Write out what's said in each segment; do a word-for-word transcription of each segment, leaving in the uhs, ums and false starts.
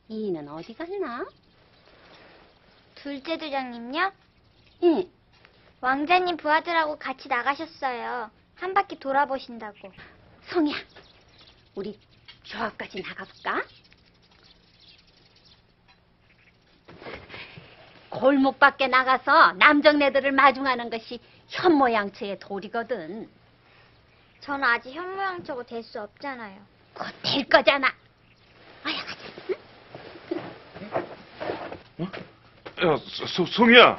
이는 어디 갔나? 둘째 도장님요? 응. 왕자님 부하들하고 같이 나가셨어요. 한 바퀴 돌아보신다고. 성이야, 우리 저 앞까지 나가볼까? 골목 밖에 나가서 남정네들을 마중하는 것이 현모양처의 도리거든. 전 아직 현모양처고 될 수 없잖아요. 곧 될 거잖아. 아야, 가자. 응? 어? 야, 소, 송이야.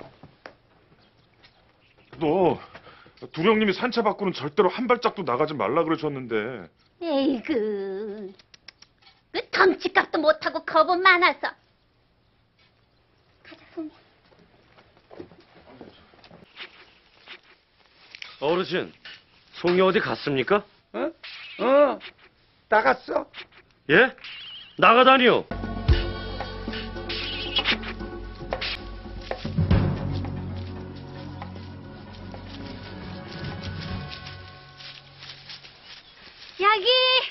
너 두령님이 산차 밖으로는 절대로 한 발짝도 나가지 말라 그러셨는데. 에이그, 그 덩치값도 못하고 겁은 많아서. 가자, 송이야. 어르신, 송이 어디 갔습니까? 어? 어, 나갔어. 예? 나가다니요. 여기!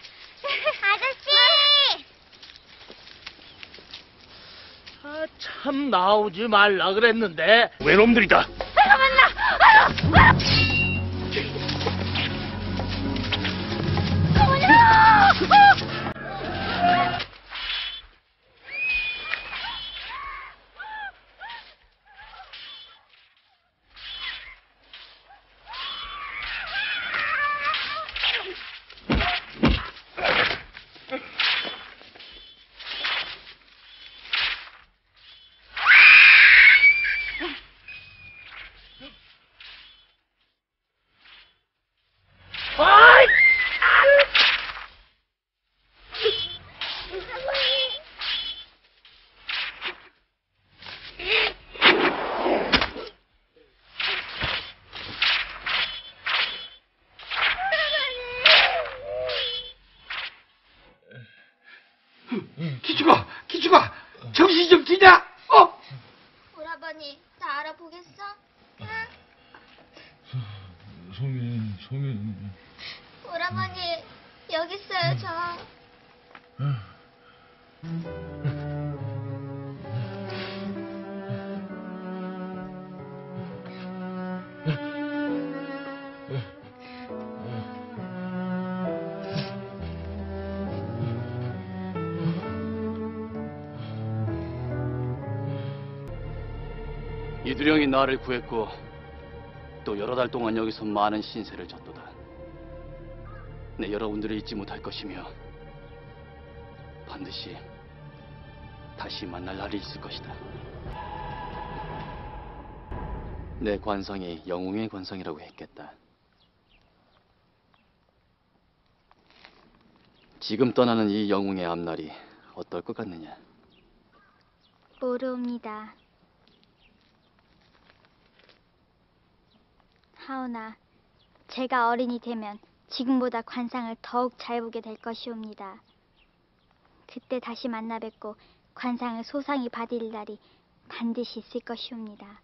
아저씨! 아, 참 나오지 말라 그랬는데. 외놈들이다. 기죽아, 기죽아, 정신 좀 드냐? 어? 오라버니, 나 알아보겠어? 응? 송이, 송이. 오라버니, 여기 있어요, 저. 이두령이 나를 구했고 또 여러 달 동안 여기서 많은 신세를 졌도다. 내 여러분들을 잊지 못할 것이며 반드시 다시 만날 날이 있을 것이다. 내 관상이 영웅의 관상이라고 했겠다. 지금 떠나는 이 영웅의 앞날이 어떨 것 같느냐? 모르옵니다. 하오나, 제가 어른이 되면 지금보다 관상을 더욱 잘 보게 될 것이옵니다. 그때 다시 만나 뵙고 관상을 소상히 받을 날이 반드시 있을 것이옵니다.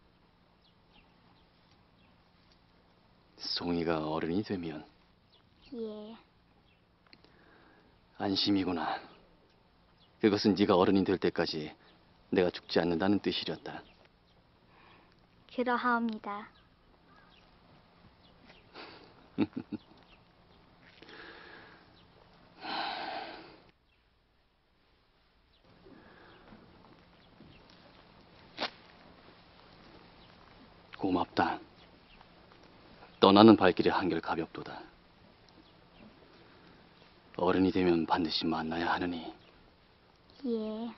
송이가 어른이 되면? 예. 안심이구나. 그것은 네가 어른이 될 때까지 내가 죽지 않는다는 뜻이렸다. 그러하옵니다. 고맙다. 떠나는 발길이 한결 가볍도다. 어른이 되면 반드시 만나야 하느니. 예.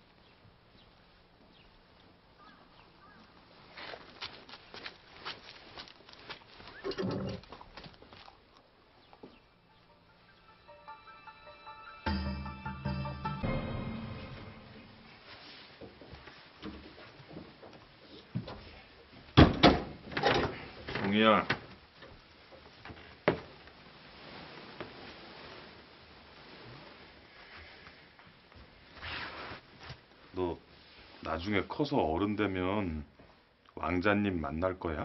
송이야. 너 나중에 커서 어른 되면 왕자님 만날 거야?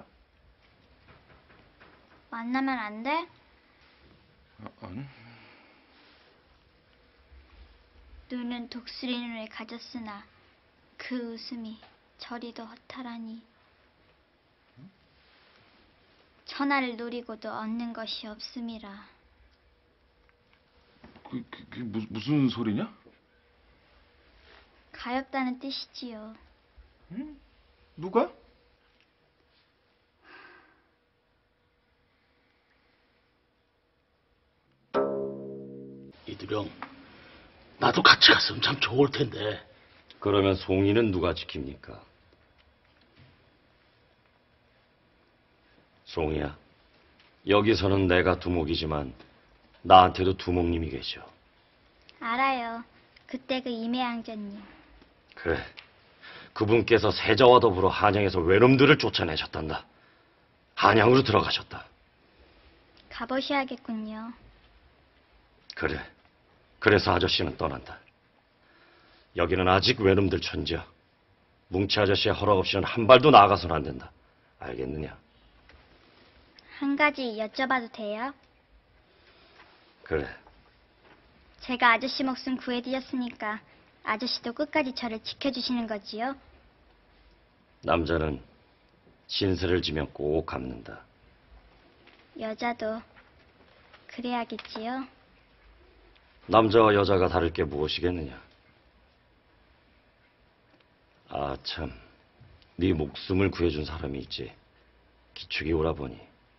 만나면 안 돼? 어, 아니. 눈은 독수리 눈을 가졌으나 그 웃음이 저리도 허탈하니 천하를 노리고도 얻는 것이 없음이라. 그, 그, 그 무, 무슨 소리냐? 가엾다는 뜻이지요. 응? 누가? 이두령, 나도 같이 갔으면 참 좋을 텐데. 그러면 송이는 누가 지킵니까? 송이야, 여기서는 내가 두목이지만 나한테도 두목님이 계셔. 알아요. 그때 그 임해양자님. 그래, 그분께서 세자와 더불어 한양에서 외놈들을 쫓아내셨단다. 한양으로 들어가셨다. 가보셔야겠군요. 그래, 그래서 아저씨는 떠난다. 여기는 아직 외놈들 천지야. 뭉치 아저씨의 허락 없이는 한 발도 나아가서는 안 된다. 알겠느냐? 한 가지 여쭤봐도 돼요? 그래, 제가 아저씨 목숨 구해드렸으니까 아저씨도 끝까지 저를 지켜주시는 거지요? 남자는 신세를 지면 꼭 갚는다. 여자도 그래야겠지요? 남자와 여자가 다를 게 무엇이겠느냐? 아, 참, 네 목숨을 구해준 사람이 있지. 기축이 오라보니.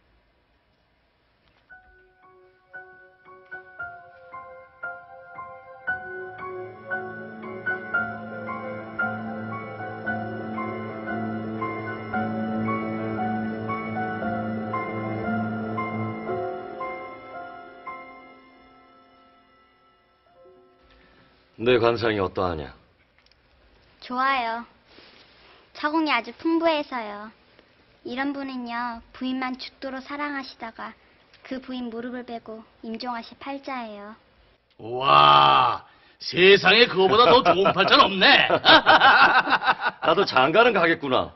내 관상이 어떠하냐? 좋아요. 처공이 아주 풍부해서요. 이런 분은요, 부인만 죽도록 사랑하시다가 그 부인 무릎을 베고 임종하실 팔자예요. 와, 세상에 그거보다 더 좋은 팔자는 없네. 나도 장가는 가겠구나.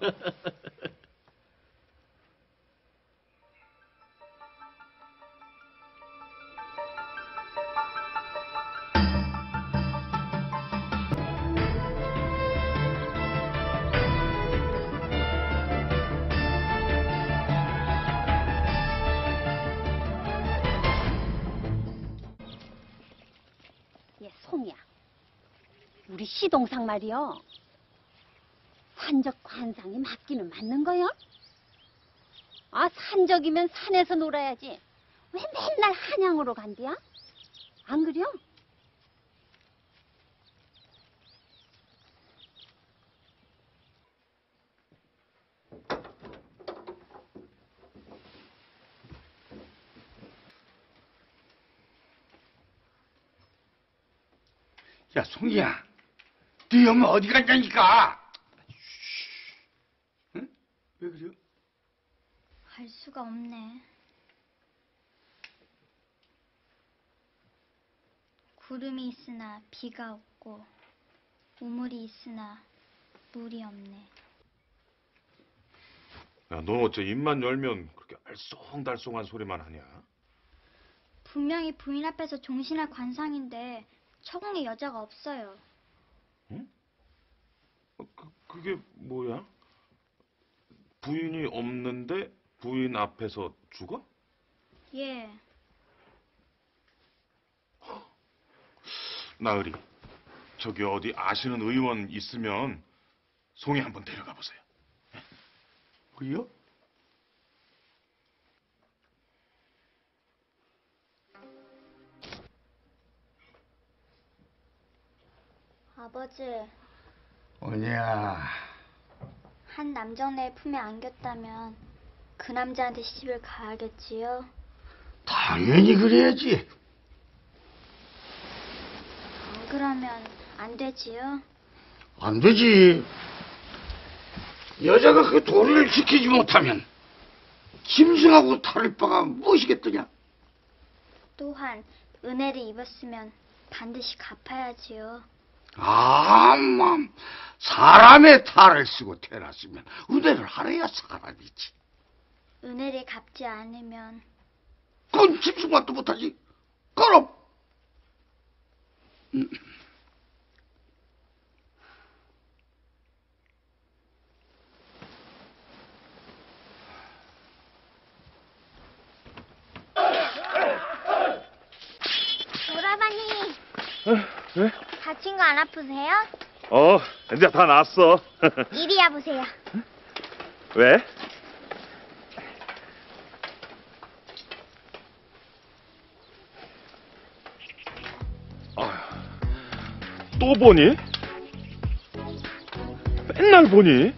얘 송이야. 우리 시동상 말이여. 산적 관상이 맞기는 맞는 거야? 아, 산적이면 산에서 놀아야지. 왜 맨날 한양으로 간디야? 안 그려? 야, 송이야, 네 엄마 어디 갔냐니까? 응? 왜 그래요? 알 수가 없네. 구름이 있으나 비가 없고 우물이 있으나 물이 없네. 야, 넌 어째 입만 열면 그렇게 알쏭달쏭한 소리만 하냐? 분명히 부인 앞에서 종신할 관상인데 처공에 여자가 없어요. 응? 어, 그, 그게 뭐야? 부인이 없는데 부인 앞에서 죽어? 예. 나으리, 저기 어디 아시는 의원 있으면 송이 한번 데려가 보세요. 그래요? 아버지, 뭐냐? 한 남정네의 품에 안겼다면 그 남자한테 시집을 가야겠지요? 당연히 그래야지. 안 그러면 안 되지요? 안 되지. 여자가 그 도리를 지키지 못하면 짐승하고 다를 바가 무엇이겠더냐? 또한 은혜를 입었으면 반드시 갚아야지요. 아맘, 사람의 탈을 쓰고 태어났으면 은혜를 하려야 사람이지. 은혜를 갚지 않으면 그건 짐승만도 못하지. 그럼 음, 네? 다친 거 안 아프세요? 어, 이제 다 나았어. 이리 와보세요. 왜? 아, 또 보니? 맨날 보니?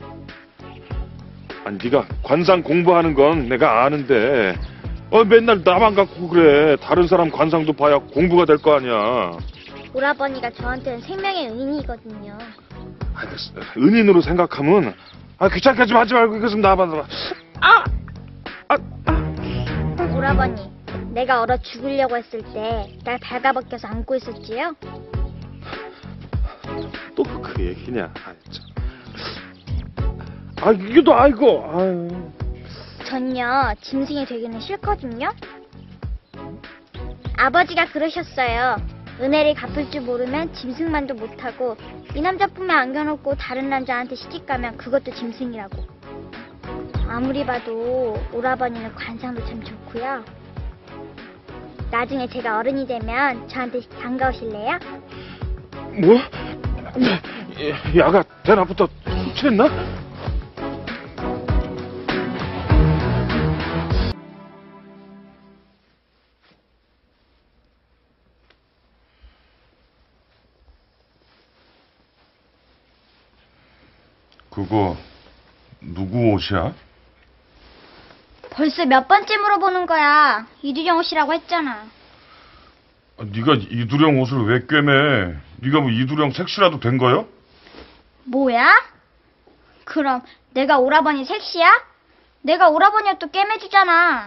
아니, 네가 관상 공부하는 건 내가 아는데 어, 맨날 나만 갖고 그래. 다른 사람 관상도 봐야 공부가 될 거 아니야. 오라버니가 저한테는 생명의 은인이거든요. 아, 은인으로 생각하면 아, 귀찮게 좀 하지 말고 이거 좀 놔봐. 아! 아! 아! 오라버니, 내가 얼어 죽으려고 했을 때 날 발가벗겨서 안고 있었지요? 또 그 얘기냐? 아, 참. 아, 이게 또 아이고. 아유. 전요, 짐승이 되기는 싫거든요. 아버지가 그러셨어요. 은혜를 갚을 줄 모르면 짐승만도 못하고 이 남자 품에 안겨놓고 다른 남자한테 시집가면 그것도 짐승이라고. 아무리 봐도 오라버니는 관상도 참 좋고요. 나중에 제가 어른이 되면 저한테 반가우실래요? 뭐? 야가 대낮부터 취했나? 그거 누구 옷이야? 벌써 몇 번째 물어보는 거야. 이두정 옷이라고 했잖아. 아, 네가 이두령 옷을 왜 꿰매? 네가 뭐 이두령 색시라도 된 거야? 뭐야? 그럼 내가 오라버니 섹시야? 내가 오라버니 옷도 꿰매주잖아.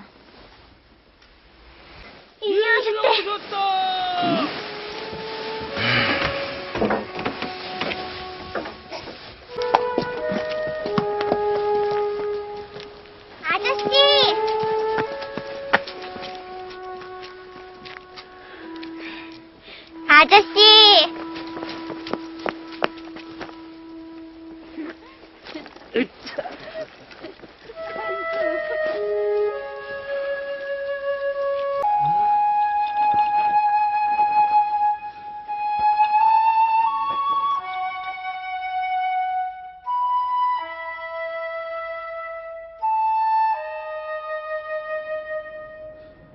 이리 오셨대. 아저씨! 아저씨!